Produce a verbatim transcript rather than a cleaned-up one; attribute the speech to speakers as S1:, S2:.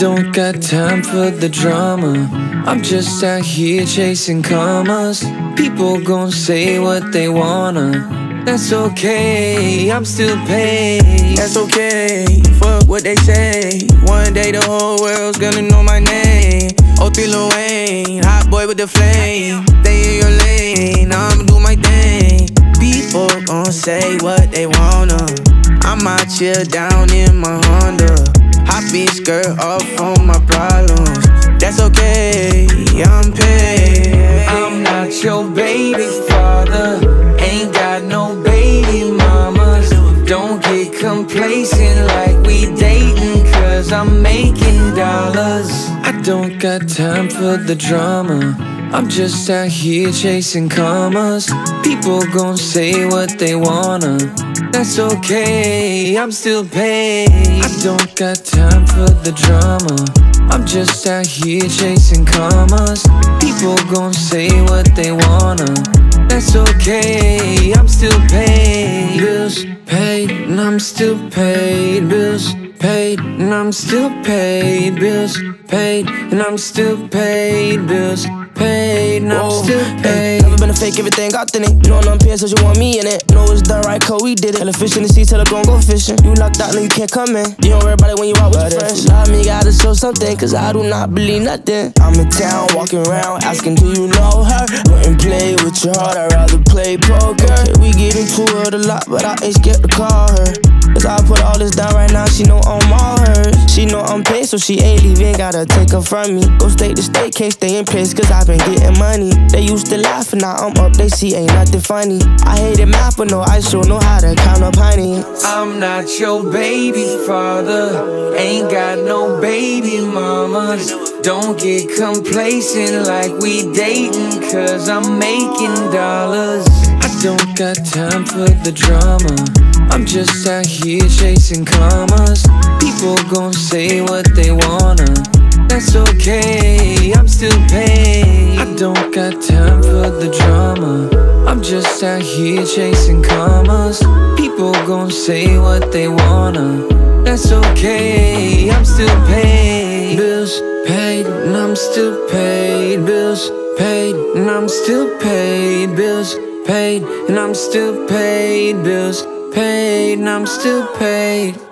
S1: don't got time for the drama. I'm just out here chasing commas. People gon' say what they wanna. That's okay, I'm still paid.
S2: That's okay, fuck what they say. One day the whole world's gonna know my name. Oh, Lil Wayne, hot boy with the flame. Stay in your lane, I'ma do my thing. People gon' say what they wanna. I'm out here down in my Honda. Hopping skirt off on my problems. That's okay, I'm paid.
S1: I'm not your baby father. Ain't got no baby mamas. Don't get complacent like we dating, cause I'm making dollars. I don't got time for the drama. I'm just out here chasing commas. People gon' say what they wanna. That's okay, I'm still paid. I don't got time for the drama. I'm just out here chasing commas. People gon' say what they wanna. That's okay, I'm still paid. Bills paid, and I'm still paid. Bills paid, and I'm still paid. Bills paid, and I'm still paid. Bills paid, and I'm still paid.
S2: Never been a fake, everything authentic. You know I'm pissed, so you want me in it. Know it's done right, cause we did it. Hella fish in the sea, tell her gon' go fishing. You locked out, no you can't come in. You don't worry about it when you out with but your friends. If you love me, gotta show something, cause I do not believe nothing. I'm in town, walking around, asking do you know her? Wouldn't play with your heart, I'd rather play poker. Okay, we get into it a lot, but I ain't scared to call her. Cause I put all this down right now, she know I'm all hers. She know I'm paid, so she ain't leaving, gotta take her from me. Go state to state, can't stay in place, cause I been getting money. They used to laugh and now I'm up, they see ain't nothing funny. I hated math, but no, I sure know how to count up honey.
S1: I'm not your baby father. Ain't got no baby mamas. Don't get complacent like we dating, cause I'm making dollars. I don't got time for the drama. I'm just out here chasing commas. People gon' say what they wanna. That's okay, I'm still paid. I don't got time for the drama. I'm just out here chasing commas. People gon' say what they wanna. That's okay, I'm still paid. Bills paid, and I'm still paid. Bills paid, and I'm still paid. Bills paid, and I'm still paid. Bills paid, and I'm still paid.